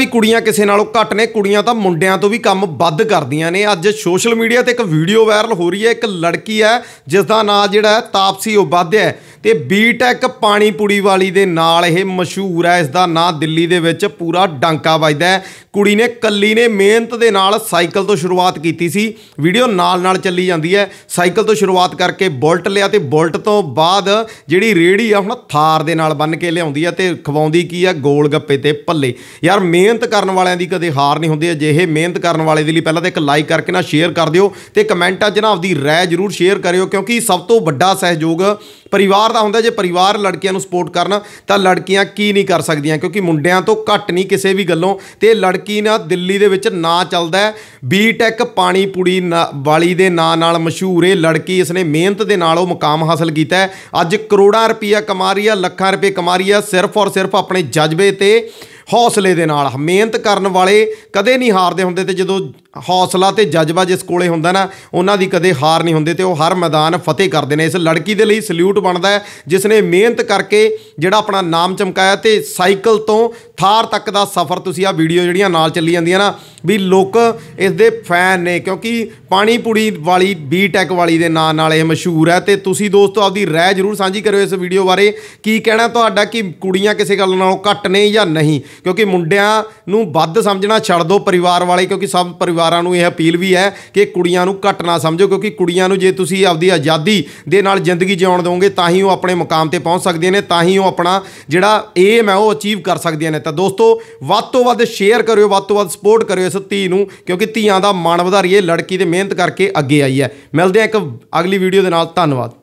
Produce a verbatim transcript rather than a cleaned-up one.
कुड़ियां किसी नालों घट ने, कुड़ियां तो मुंडियां तो भी काम वध करदियां ने। अज सोशल मीडिया ते एक वीडियो वायरल हो रही है। एक लड़की है जिसका नाम जिहड़ा है तापसी उपाध्याय है ते बीटैक पानीपुड़ी वाली दे नाल इह मशहूर है। इसका नाम दिल्ली दे विच पूरा डांका वजदा है। कुड़ी ने कल्ली ने मेहनत दे नाल साइकिल तो शुरुआत की सी। वीडियो नाल नाल चली जाती है। साइकिल तो शुरुआत करके बुलट लिया तो बुलट तो बाद जिहड़ी रेहड़ी आ हुण थार दे नाल बन के लियाउंदी है ते खवाउंदी की है गोल गप्पे ते भल्ले। यार मेहनत करन वालियां दी कदे हार नहीं हुंदी। अजिहे मेहनत करन वाले दे लई पहलां तां एक लाइक करके ना शेयर कर दिओ ते कमेंटां 'च ना आपदी राय जरूर शेयर करिओ, क्योंकि सब तो वड्डा सहयोग परिवार का हुंदा। जे परिवार लड़कियां नूं सपोर्ट करन तां लड़कियां की नहीं कर सकदियां, क्योंकि मुंडियां तो घट नहीं किसी भी गल्लों। ते लड़की ना दिल्ली दे विच ना चलदा है बीटैक पानीपुड़ी ना वाली दे नां नाल मशहूर है लड़की। इसने मेहनत दे नाल ओह मुकाम हासिल कीता है। अज करोड़ां रुपया कमा रही है, लखां रुपये कमा रही है, सिर्फ और सिर्फ अपने जज्बे ते हौसले दे नाल। मेहनत करन वाले कदे नहीं हारदे हुंदे ते जदों हौसला ते जज्बा जिस कोले हुंदा ना उन्हां दी कदे हार नहीं हुंदी ते ओह हर मैदान फतेह करदे ने। इस लड़की दे लई सल्यूट बनदा है जिसने मेहनत करके जिहड़ा अपना नाम चमकाया ते साइकिल तो थार तक दा सफ़र। तुसीं आ वीडियो जिहड़ियां नाल चली जांदियां ना भी लोक इस दे फैन ने, क्योंकि पानीपुड़ी वाली बीटैक वाली दे नाम नाल इह मशहूर है। ते तुसीं दोस्तों आपदी राय जरूर साझी करिओ इस वीडियो बारे। की कहना तुहाडा कि कुड़ियां किसी गल नालों घट ने या नहीं, क्योंकि मुंडियां नूं वध समझना छड्ड दो परिवार वाले, क्योंकि सब परिवारां नूं इह अपील भी है कि कुड़ियां नूं घट ना समझो, क्योंकि कुड़ियां नूं जे तुसीं आपदी आज़ादी दे नाल जिंदगी जिउण दोगे तां ही ओह अपने मुकाम ते पहुंच सकदियां ने, तां ही ओह अपना जिहड़ा एम है ओह अचीव कर सकदियां ने। तां दोस्तों वध तो वध शेयर करिओ, वध तो वध सपोर्ट करिओ इस धी नूं, क्योंकि धीआं दा मान वधारीए लड़की ते मेहनत करके अगे आई है। मिलदे हां एक अगली वीडियो दे नाल। धन्नवाद।